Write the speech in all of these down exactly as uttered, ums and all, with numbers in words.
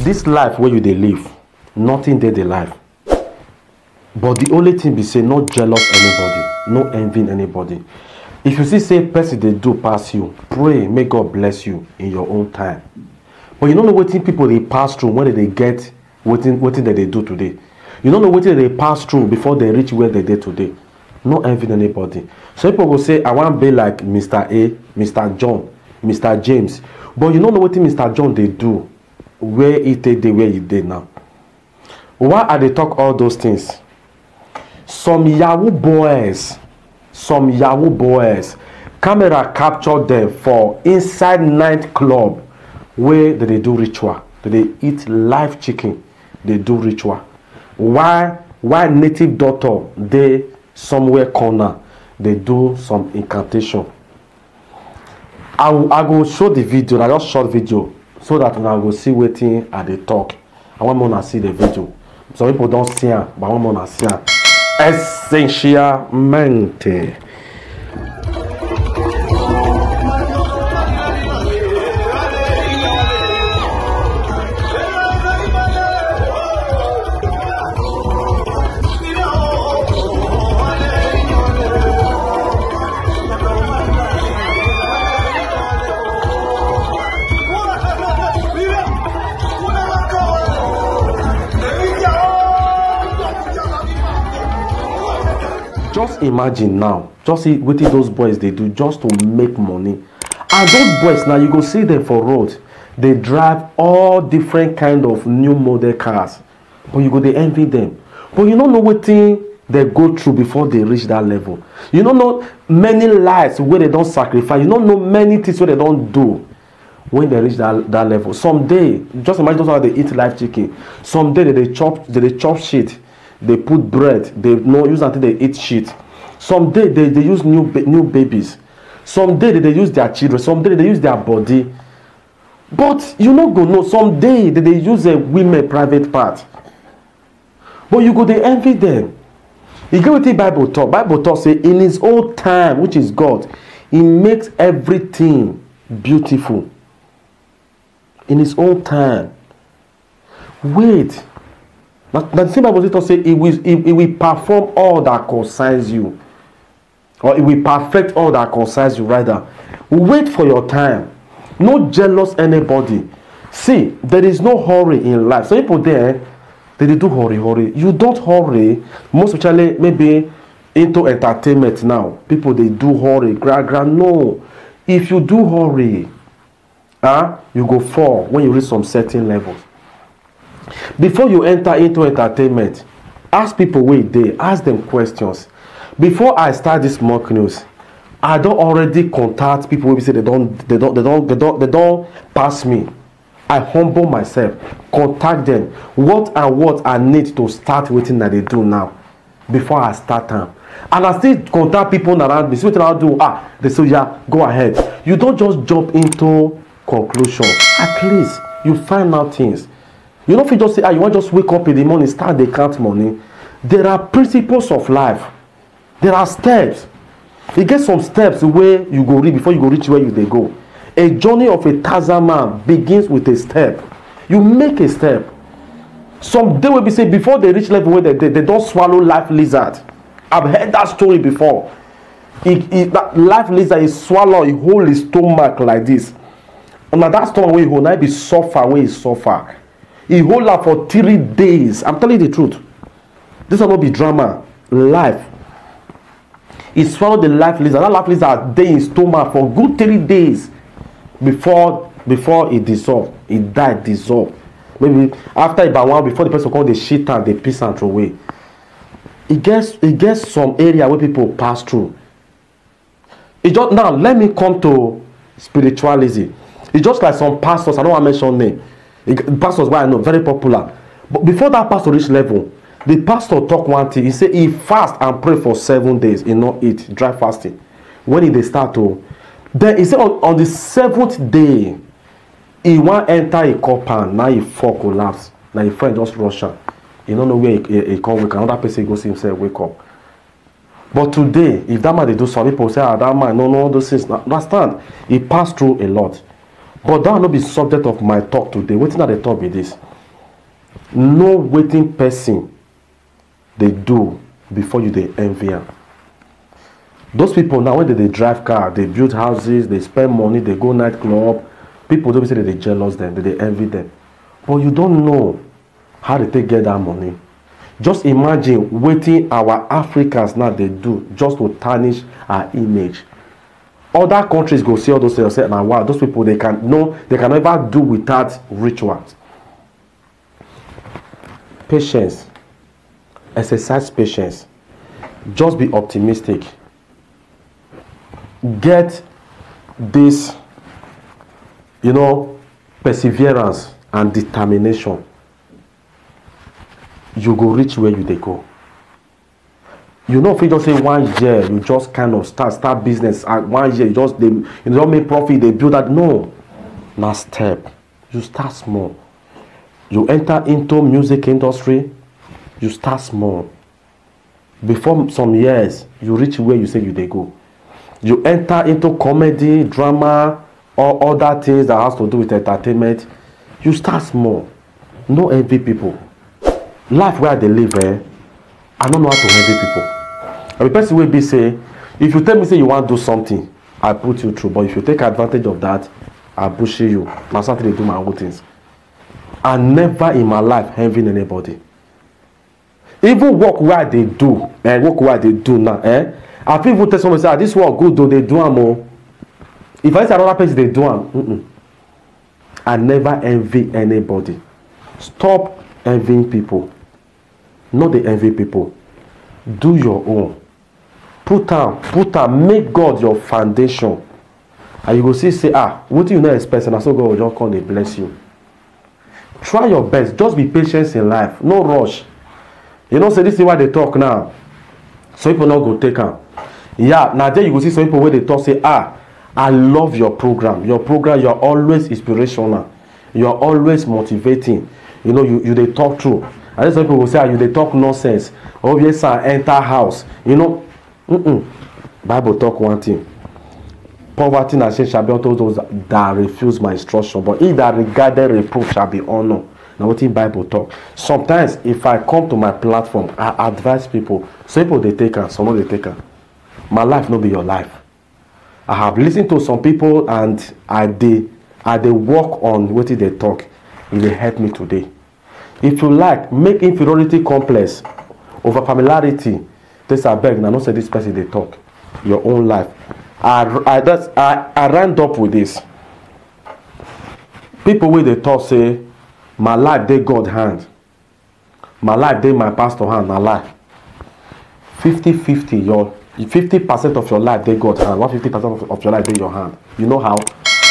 this life where you they live, nothing dey the life. But the only thing be say, not jealous anybody, no envying anybody. If you see say person they do pass you, pray, may God bless you in your own time. But you don't know what people they pass through when they get what that they do today. You don't know what they pass through before they reach where they did today. No envying anybody. So people will say, I want to be like Mister A, Mister John, Mister James. But you don't know what Mister John they do, where he take the where he did now. Why are they talk all those things? Some Yahoo boys, some Yahoo boys, camera captured them for inside nightclub where they do ritual. They eat live chicken. They do ritual. Why? Why native daughter they somewhere corner they do some incantation. I will, I will show the video. I just short video so that when I will see waiting at the talk. I want more to see the video. Some people don't see it, but I want more to see it. Essencialmente. Just imagine now, just see what those boys they do just to make money. And those boys now, you go see them for road. They drive all different kind of new model cars. But you go they envy them. But you don't know what thing they go through before they reach that level. You don't know many lives where they don't sacrifice. You don't know many things where they don't do when they reach that, that level. Someday, just imagine those how they eat live chicken. Someday they, they chop they, they chop shit. They put bread. They no use until they eat shit. Someday they, they use new new babies. Someday they, they use their children. Someday they use their body. But you not go know. Someday they, they use a women private part. But you go they envy them. You get what the Bible talk. Bible talk say in His own time, which is God, He makes everything beautiful. In His own time. Wait. But the same Bible to say it will, it, it will perform all that concerns you. Or it will perfect all that concerns you rather. Wait for your time. No jealous anybody. See, there is no hurry in life. Some people there, they do hurry, hurry. You don't hurry. Most especially maybe into entertainment now. People they do hurry. Gra, gra. No. If you do hurry, huh, you go fall when you reach some certain levels. Before you enter into entertainment, ask people where they ask them questions. Before I start this mock news, I don't already contact people who say they don't they don't they don't they don't they don't pass me. I humble myself, contact them. What and what I need to start waiting that they do now before I start them. And I still contact people around me. See what I do. Ah, they say yeah, go ahead. You don't just jump into conclusion. At least you find out things. You don't feel just say, ah, you want to just wake up in the morning, start they count money. There are principles of life. There are steps. You get some steps where you go reach before you go reach where you they go. A journey of a thousand man begins with a step. You make a step. Some day will be say before they reach level where they, they, they don't swallow life lizard. I've heard that story before. It, it, that life lizard is swallow, it hold his stomach like this. And now that stomach where he hold, now be suffer where he suffer. He hold up for three days. I'm telling you the truth. This will not be drama. Life. He swallowed the life lizard. That life lizard day in stomach for good three days before before it dissolved. It died, dissolved. Maybe after about one before the person called the shit and the piss and throw away. It gets it gets some area where people pass through. It just now let me come to spiritualism. It's just like some pastors. I don't want to mention name. It, pastors, why I know, very popular. But before that pastor reach level, the pastor talk one thing. He say he fast and pray for seven days. He not eat, dry fasting. When he they start to, then he say on, on the seventh day, he want enter a compound. Now he fall collapse. Now his friend just rush am. He don't know where he, he, he come wake. Another person go see himself wake up. But today, if that man they do some people say, ah, that man, no, no, those things. Understand? He passed through a lot. But that will not be subject of my talk today. Wetin I dey talk be this. Know wetin person they do before you dey envy am. Those people now, when they, they drive car, they build houses, they spend money, they go nightclub. People don't say that they jealous them, that they envy them. But you don't know how they take get that money. Just imagine waiting our Africans now they do just to tarnish our image. Other countries go see all those things and say, now wow, those people they can no, they can never do without rituals. Patience. Exercise patience. Just be optimistic. Get this, you know, perseverance and determination. You go reach where you they go. You know, if you just say one year, you just kind of start start business. And one year, you just they you don't make profit. They build that. No, now step. You start small. You enter into music industry. You start small. Before some years, you reach where you say you they go. You enter into comedy, drama, or other things that has to do with entertainment. You start small. No envy people. Life where they live, eh? I don't know how to envy people. And the person will be say, if you tell me say you want to do something, I put you through. But if you take advantage of that, I push you. Now something they do my own things. I never in my life envy anybody. Even work where they do, eh? Work where they do now, eh? I feel even tell someone say, ah, this work good though, they do am more. If I say another place they do am, mm -mm. I never envy anybody. Stop envying people. Not the envy people. Do your own. Put am, put am, make God your foundation. And you go see, say, ah, what do you not expect? And so God will just come and bless you. Try your best. Just be patient in life. No rush. You know, say this is why they talk now. Some people not go take am. Yeah, now there you go see some people where they talk, say, ah, I love your program. Your program, you're always inspirational. You're always motivating. You know, you, you they talk true. And then some people will say, ah, you they talk nonsense. Oh, yes, sir, enter house. You know, mm-mm. Bible talk one thing. Poverty and shame shall be unto those that refuse my instruction. But he that regarded reproof shall be honored. Now what in Bible talk. Sometimes if I come to my platform, I advise people. Some people they take her, some of they take her. My life no be your life. I have listened to some people and I they I they work on what they talk. It will help me today. If you like, make inferiority complex over familiarity. This I beg. Now not say this person they talk. Your own life. I I that's I, I ran up with this. People where they talk say my life they God hand. My life they my pastor hand. My life. fifty fifty your fifty percent of your life they God hand. One fifty percent of your life they your hand. You know how?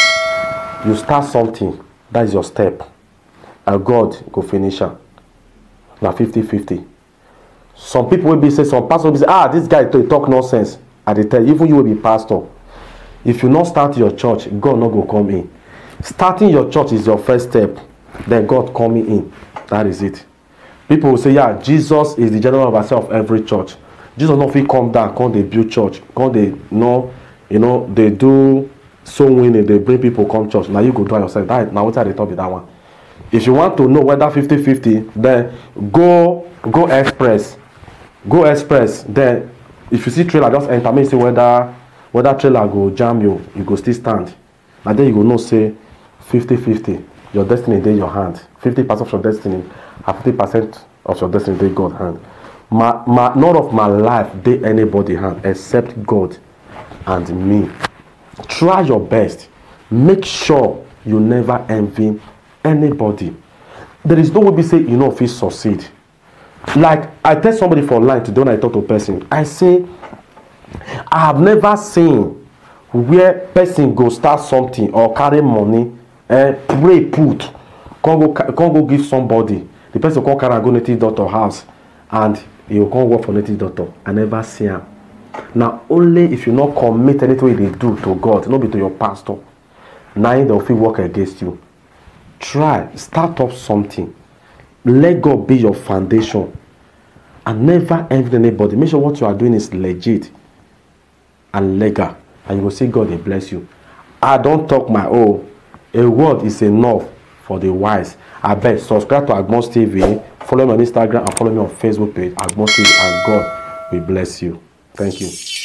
You start something. That is your step. And God go finish am. Now fifty fifty. Some people will be say, some pastor will be say, ah, this guy talk nonsense. I dey tell you, even you will be pastor. If you not start your church, God not go come in. Starting your church is your first step. Then God coming in. That is it. People will say, yeah, Jesus is the general overseer of every church. Jesus not fit come down, come they build church, come they know, you know, they do so winning, they bring people come church. Now you go do it yourself. That now what I talk with that one. If you want to know whether fifty fifty, then go go express. Go express. Then if you see trailer, just enter me see whether whether trailer go jam you, you go still stand. And then you go know say fifty fifty. Your destiny is in your hand. fifty percent of your destiny and fifty percent of your destiny is in God's hand. My, my, none of my life they anybody hand except God and me. Try your best. Make sure you never envy anybody. There is no way we say you know if you succeed. Like I tell somebody for line today when I talk to a person, I say I have never seen where person go start something or carry money and pray put can't go can't go give somebody. The person can't carry and go native doctor house and he will come work for native doctor. I never see him. Now only if you not commit anything they do to God, not be to your pastor, now they will work against you. Try, start up something. Let God be your foundation. And never envy anybody. Make sure what you are doing is legit and legal. And you will see God will bless you. I don't talk my own. A word is enough for the wise. I beg, subscribe to Agbon's T V, follow me on Instagram, and follow me on Facebook page, Agbon's T V, and God will bless you. Thank you.